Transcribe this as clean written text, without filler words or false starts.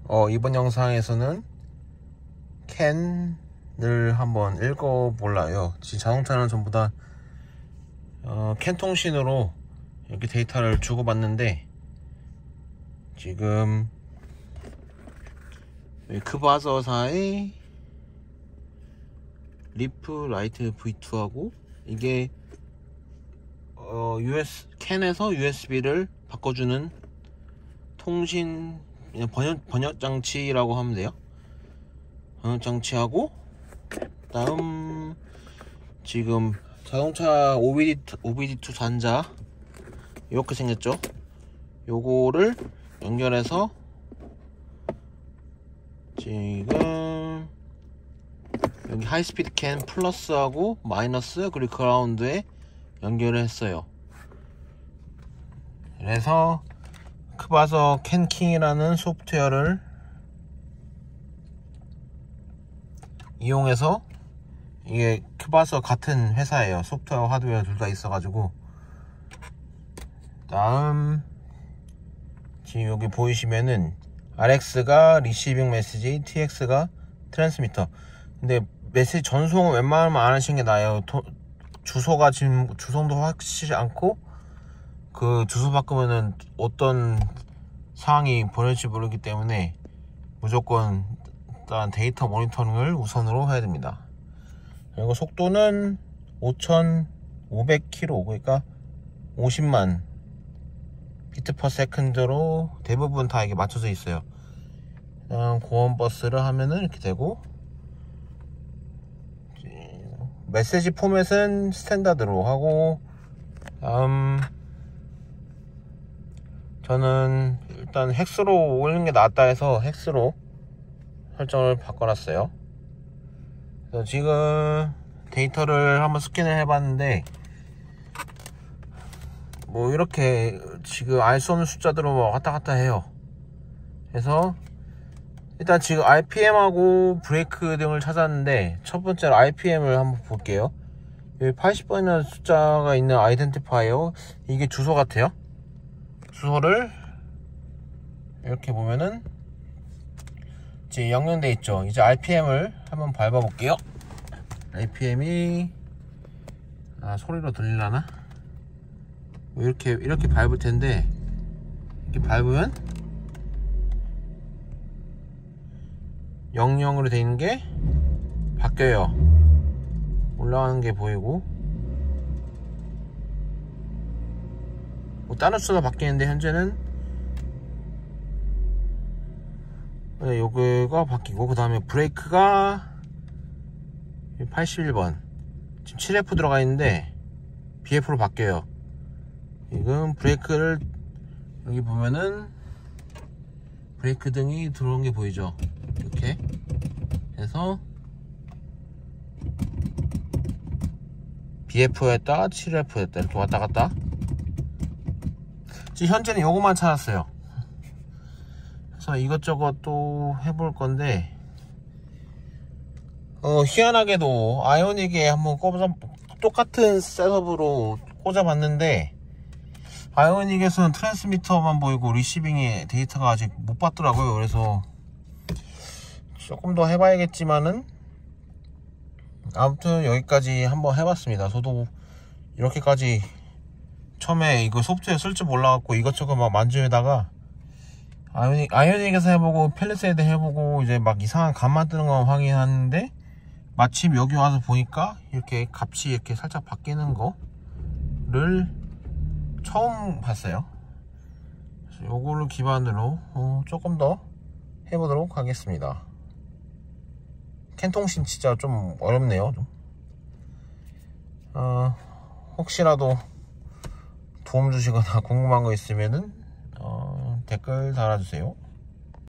이번 영상에서는 캔을 한번 읽어볼라요. 지금 자동차는 전부 다 캔 통신으로 이렇게 데이터를 주고받는데, 지금 크바저사의 리프 라이트 V2하고 이게 캔에서 USB를 바꿔주는 통신 번역 장치라고 하면 돼요. 번역 장치하고, 다음 지금 자동차 OBD2 단자 이렇게 생겼죠. 요거를 연결해서 지금 여기 하이스피드 캔 플러스하고 마이너스 그리고 그라운드에 연결을 했어요. 그래서 크바저 캔킹이라는 소프트웨어를 이용해서, 이게 크바저 같은 회사예요. 소프트웨어 하드웨어 둘 다 있어가지고. 다음 지금 여기 보이시면은 RX가 리시빙 메시지, TX가 트랜스미터. 근데 메시지 전송은 웬만하면 안 하시는 게 나아요. 주소가 지금 주소도 확실히 않고, 그 주소 바꾸면은 어떤 상황이 벌어질지 모르기 때문에 무조건 일단 데이터 모니터링을 우선으로 해야 됩니다. 그리고 속도는 5,500km, 그러니까 50만 비트 퍼 세컨드로 대부분 다 이게 맞춰져 있어요. 고온 버스를 하면은 이렇게 되고, 메시지 포맷은 스탠다드로 하고, 저는 일단 헥스로 올리는 게 낫다 해서 헥스로 설정을 바꿔놨어요. 그래서 지금 데이터를 한번 스캔을 해봤는데, 뭐 이렇게 지금 알 수 없는 숫자들로 왔다 갔다 해요. 그래서 일단 지금 RPM하고 브레이크 등을 찾았는데, 첫 번째로 RPM을 한번 볼게요. 여기 80번이라는 숫자가 있는 아이덴티파이어, 이게 주소 같아요. 주소를 이렇게 보면은 이제 연결돼 있죠. 이제 RPM을 한번 밟아 볼게요. RPM이 소리로 들리려나? 이렇게 밟을 텐데, 이렇게 밟으면 00으로 되어 있는 게 바뀌어요. 올라가는 게 보이고, 뭐 다른 숫자가 바뀌는데 현재는 여기가 바뀌고, 그 다음에 브레이크가 81번 지금 7F 들어가 있는데 BF로 바뀌어요. 지금 브레이크를 여기 보면은 브레이크 등이 들어온 게 보이죠. 이렇게 해서 BF였다가 7F였다 이렇게 왔다 갔다. 지금 현재는 요것만 찾았어요. 그래서 이것저것 또 해볼 건데, 희한하게도 아이오닉에 한번 똑같은 셋업으로 꽂아봤는데, 아이오닉에서는 트랜스미터만 보이고 리시빙의 데이터가 아직 못 봤더라고요. 그래서 조금 더 해봐야겠지만은, 아무튼 여기까지 한번 해봤습니다. 저도 이렇게까지 처음에 이거 소프트웨어 쓸 줄 몰라갖고 이것저것 막 만지다가 아이오닉에서 해보고 펠리세이드 해보고 이제 막 이상한 값만 뜨는 거 확인하는데, 마침 여기 와서 보니까 이렇게 값이 이렇게 살짝 바뀌는 거를 처음 봤어요. 그래서 요거를 기반으로 조금 더 해보도록 하겠습니다. 캔통신 진짜 좀 어렵네요. 좀. 혹시라도 도움 주시거나 궁금한 거 있으면은 댓글 달아주세요.